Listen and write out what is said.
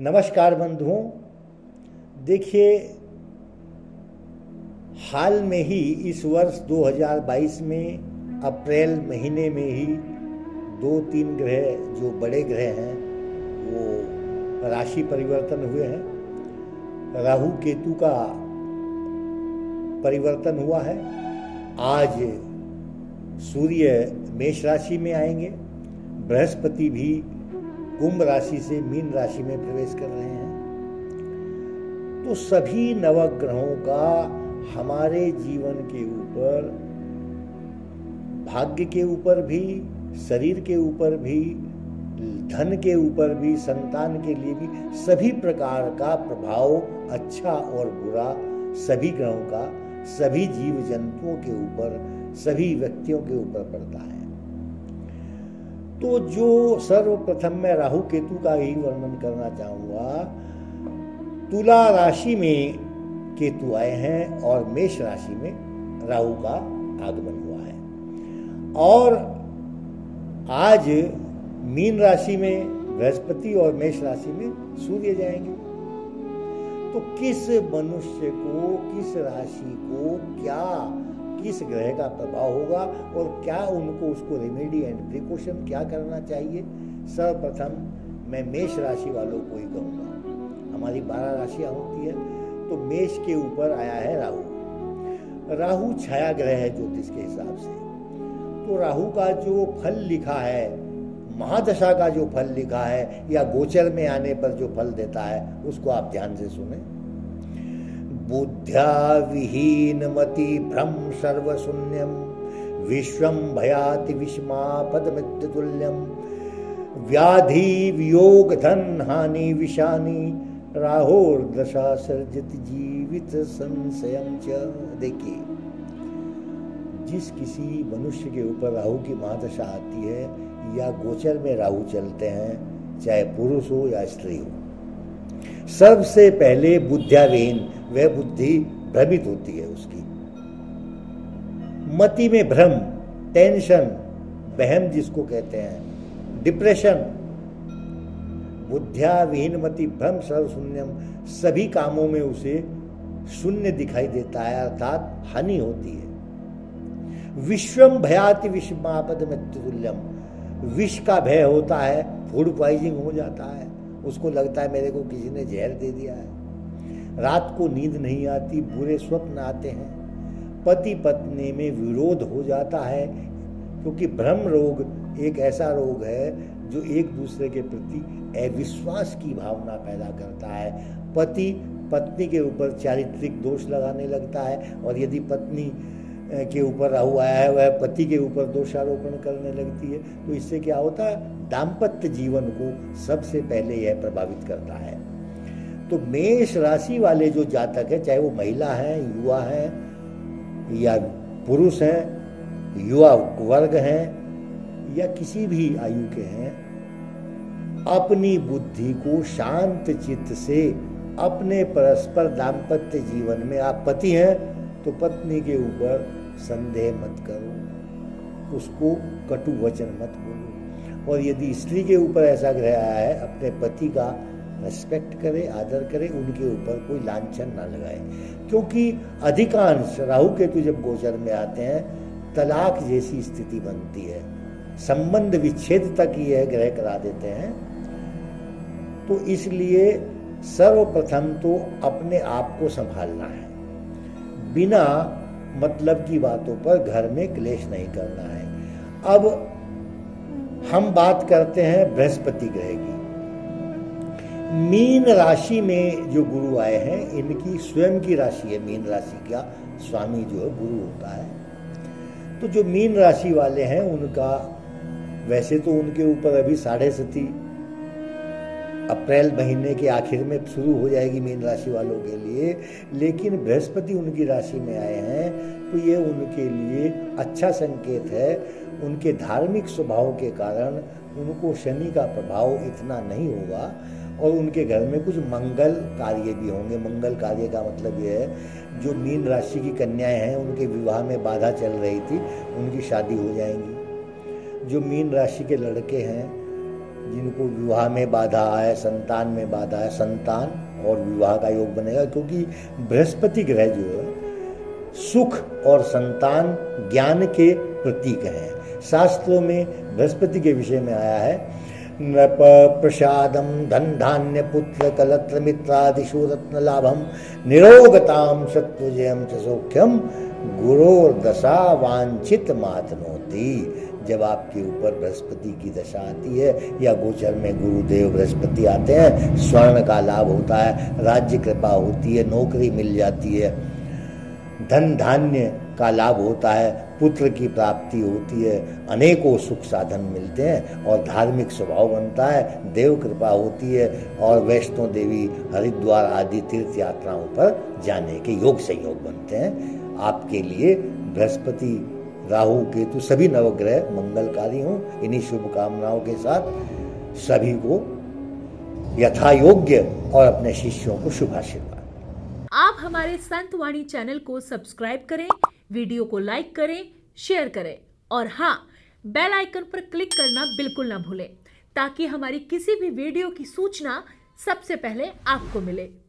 नमस्कार बंधुओं। देखिए, हाल में ही इस वर्ष 2022 में अप्रैल महीने में ही दो तीन ग्रह, जो बड़े ग्रह हैं, वो राशि परिवर्तन हुए हैं। राहु केतु का परिवर्तन हुआ है। आज सूर्य मेष राशि में आएंगे, बृहस्पति भी कुंभ राशि से मीन राशि में प्रवेश कर रहे हैं। तो सभी नवग्रहों का हमारे जीवन के ऊपर, भाग्य के ऊपर भी, शरीर के ऊपर भी, धन के ऊपर भी, संतान के लिए भी सभी प्रकार का प्रभाव, अच्छा और बुरा, सभी ग्रहों का सभी जीव जंतुओं के ऊपर, सभी व्यक्तियों के ऊपर पड़ता है। तो जो सर्वप्रथम मैं राहु केतु का ही वर्णन करना चाहूंगा। तुला राशि में केतु आए हैं और मेष राशि में राहु का आगमन हुआ है। और आज मीन राशि में बृहस्पति और मेष राशि में सूर्य जाएंगे। तो किस मनुष्य को, किस राशि को क्या, किस ग्रह का प्रभाव होगा और क्या उनको, उसको रेमेडी एंड प्रिकॉशन क्या करना चाहिए। सर्वप्रथम मैं मेष राशि वालों को ही कहूँगा। हमारी 12 राशियाँ होती है, तो मेष के ऊपर आया है राहु। राहु छाया ग्रह है ज्योतिष के हिसाब से। तो राहु का जो फल लिखा है, महादशा का जो फल लिखा है या गोचर में आने पर जो फल देता है, उसको आप ध्यान से सुने। बुद्ध्या विहीन मति भ्रम सर्वशून्यम विश्वम भयाति विषमापद मृत्युतुल्यम व्याधि वियोग धन हानि विषानी राहोर्दशा सर्जति जीवित संशयम च। देखिए, जिस किसी मनुष्य के ऊपर राहु की महादशा आती है या गोचर में राहु चलते हैं, चाहे पुरुष हो या स्त्री हो, सबसे पहले बुद्धियाविहीन, वह बुद्धि भ्रमित होती है उसकी। मति में भ्रम, टेंशन, बहम जिसको कहते हैं, डिप्रेशन। बुद्धिया विहीन मति भ्रम सर्वशून्यम, सभी कामों में उसे शून्य दिखाई देता है, अर्थात हानि होती है। विश्वम भयाति विषमापद मृत्युतुल्यम, विष का भय होता है, फूड पॉइजनिंग हो जाता है, उसको लगता है मेरे को किसी ने जहर दे दिया है। रात को नींद नहीं आती, बुरे स्वप्न आते हैं। पति पत्नी में विरोध हो जाता है, क्योंकि भ्रम रोग एक ऐसा रोग है जो एक दूसरे के प्रति अविश्वास की भावना पैदा करता है। पति पत्नी के ऊपर चारित्रिक दोष लगाने लगता है, और यदि पत्नी के ऊपर राहु आया है, वह पति के ऊपर दोषारोपण करने लगती है। तो इससे क्या होता है, दाम्पत्य जीवन को सबसे पहले यह प्रभावित करता है। तो मेष राशि वाले जो जातक है, चाहे वो महिला है, युवा है या पुरुष हैं, युवा वर्ग हैं या किसी भी आयु के हैं, अपनी बुद्धि को शांत चित्त से अपने परस्पर दाम्पत्य जीवन में, आप पति हैं तो पत्नी के ऊपर संदेह मत करो, उसको कटु वचन मत बोलो। और यदि स्त्री के ऊपर ऐसा ग्रह आया है, अपने पति का रेस्पेक्ट करे, आदर करे, उनके ऊपर कोई लांछन ना लगाए। क्योंकि अधिकांश राहु केतु जब गोचर में आते हैं, तलाक जैसी स्थिति बनती है, संबंध विच्छेद तक यह ग्रह करा देते हैं। तो इसलिए सर्वप्रथम तो अपने आप को संभालना है, बिना मतलब की बातों पर घर में क्लेश नहीं करना है। अब हम बात करते हैं बृहस्पति ग्रह की। मीन राशि में जो गुरु आए हैं, इनकी स्वयं की राशि है। मीन राशि का स्वामी जो है गुरु होता है। तो जो मीन राशि वाले हैं, उनका वैसे तो उनके ऊपर अभी 7.5 अप्रैल महीने के आखिर में शुरू हो जाएगी मीन राशि वालों के लिए, लेकिन बृहस्पति उनकी राशि में आए हैं, तो ये उनके लिए अच्छा संकेत है। उनके धार्मिक स्वभाव के कारण उनको शनि का प्रभाव इतना नहीं होगा, और उनके घर में कुछ मंगल कार्य भी होंगे। मंगल कार्य का मतलब ये है, जो मीन राशि की कन्याएं हैं, उनके विवाह में बाधा चल रही थी, उनकी शादी हो जाएंगी। जो मीन राशि के लड़के हैं, जिनको विवाह में बाधा है, संतान में बाधा है, संतान और विवाह का योग बनेगा, क्योंकि बृहस्पति ग्रह जो है सुख और संतान ज्ञान के प्रतीक हैं। शास्त्रों में बृहस्पति के विषय में आया है, नृप प्रसादम धन धान्य पुत्र कलत्र मित्रादिशु रत्न लाभम निरोगताम शत्रुजयम च सौख्यम गुरोर्दशा वांछित मातनोति। जब आपके ऊपर बृहस्पति की दशा आती है या गोचर में गुरुदेव बृहस्पति आते हैं, स्वर्ण का लाभ होता है, राज्य कृपा होती है, नौकरी मिल जाती है, धन धान्य का लाभ होता है, पुत्र की प्राप्ति होती है, अनेकों सुख साधन मिलते हैं और धार्मिक स्वभाव बनता है, देव कृपा होती है और वैष्णो देवी हरिद्वार आदि तीर्थ यात्राओं पर जाने के योग संयोग बनते हैं। आपके लिए बृहस्पति राहु केतु सभी नवग्रह मंगलकारी हों। इन्हीं शुभकामनाओं के साथ सभी को यथा योग्य और अपने शिष्यों को शुभाशीर्वाद। आप हमारे संत वाणी चैनल को सब्सक्राइब करें, वीडियो को लाइक करें, शेयर करें और हाँ, बेल आइकन पर क्लिक करना बिल्कुल ना भूलें, ताकि हमारी किसी भी वीडियो की सूचना सबसे पहले आपको मिले।